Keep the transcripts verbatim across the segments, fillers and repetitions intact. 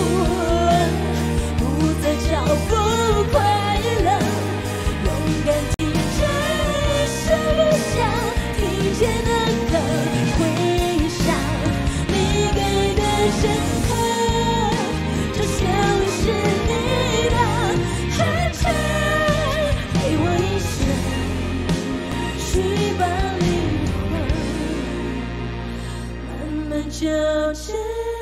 不再找不快乐，勇敢提着一生理想，听见那个回响，你给的深刻，就像是你的安全，给我一生去把灵魂慢慢纠正。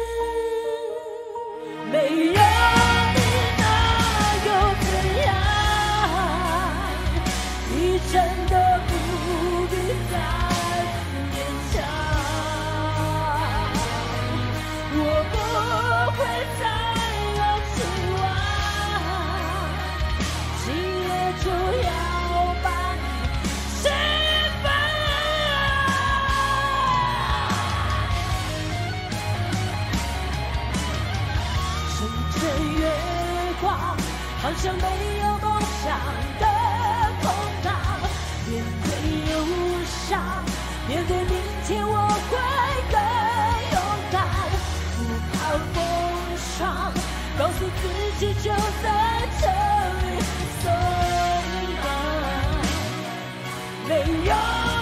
没有你那又怎样？你真的不必再勉强，我不会再有期望，今夜就要把你释放。趁着月光，好像没有梦想的空荡，面对忧伤，面对明天我会更勇敢，不怕风霜，告诉自己就在这里松绑。没有